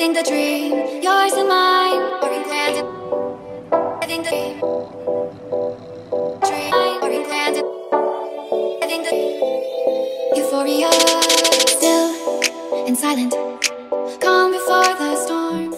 think the dream, yours and mine, are implanted. I think the dream, are implanted. I think the euphoria, still and silent, calm before the storm.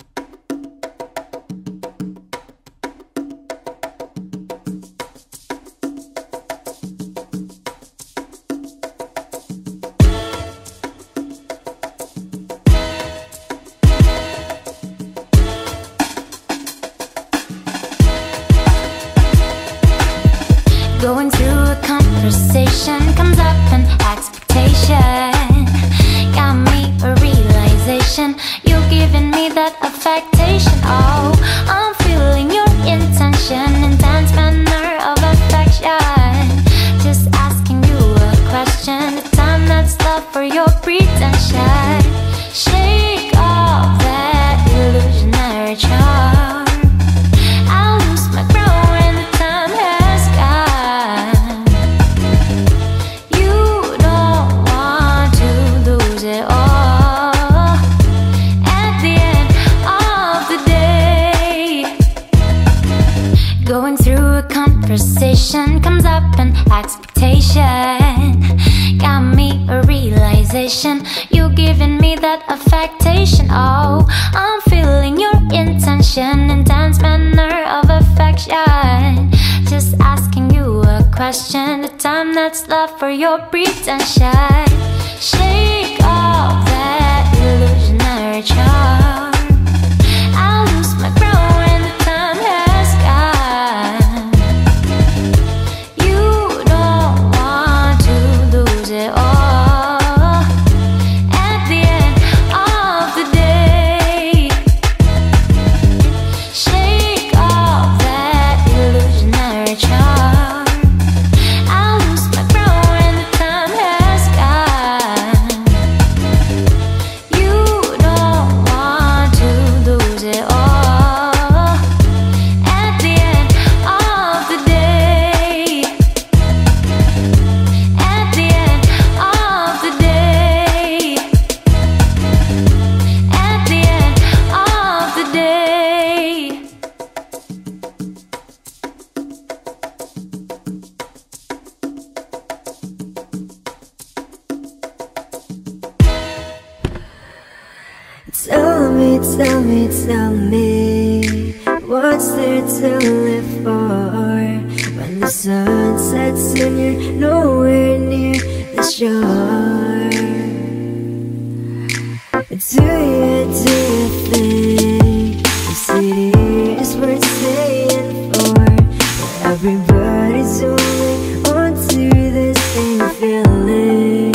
Going through a conversation, comes up an expectation. Got me a realization, you're giving me that affectation. Oh, I'm feeling your intention, intense manner of affection. Just asking you a question, the time that's left for your pretension. Shake off that illusionary charm. I'll lose my crown when the time has gone. You don't want to lose it all. At the end of the day, going through a conversation, comes up an expectation. Got me a realization, you're giving me that affectation. Oh, I'm feeling your intention, intense manner of affection. Just asking you a question, the time that's left for your pretension. Shake off that illusionary charm. I'll lose my crown when the time has gone. You don't want to lose it all. At the end of the day, shake off that illusionary charm. I'll lose my crown when the time has gone. You don't want to lose it all. At the end of the day, at the end of the day, at the end of the day. Tell me, what's there to live for? When the sun sets and you're nowhere near the shore, do you think the city is worth staying for? But everybody's only onto this same feeling.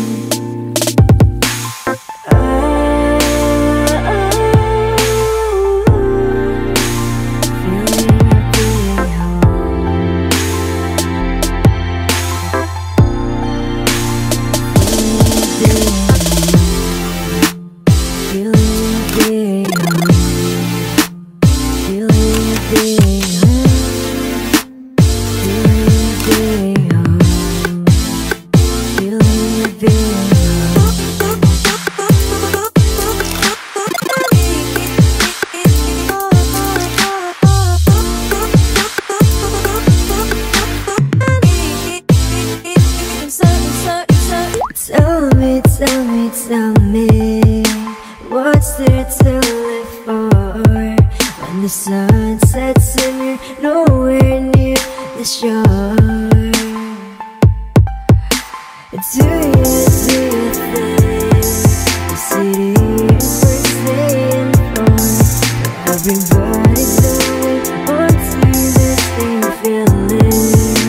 Tell me, what's there to live for? When the sun sets and you're nowhere near the shore, do you think the city is worth staying for? Everybody's only onto this same feeling.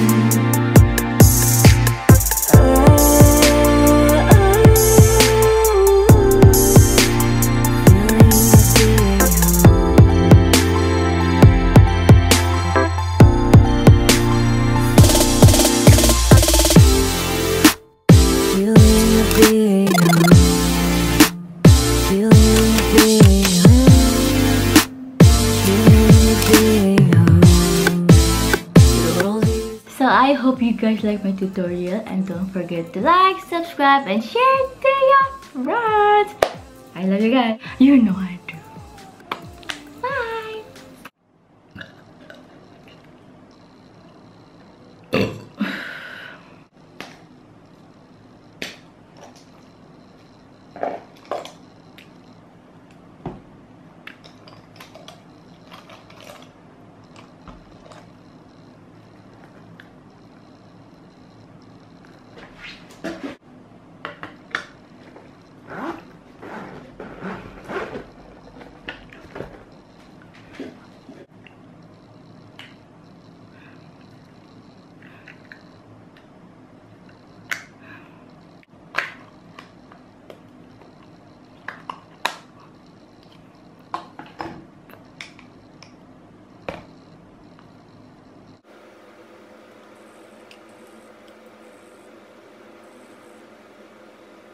So I hope you guys like my tutorial, and don't forget to like, subscribe, and share to your friends. I love you guys. You know I do. Bye.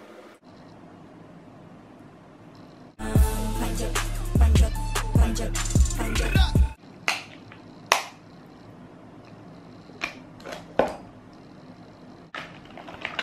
Panjat, panjat, panjat.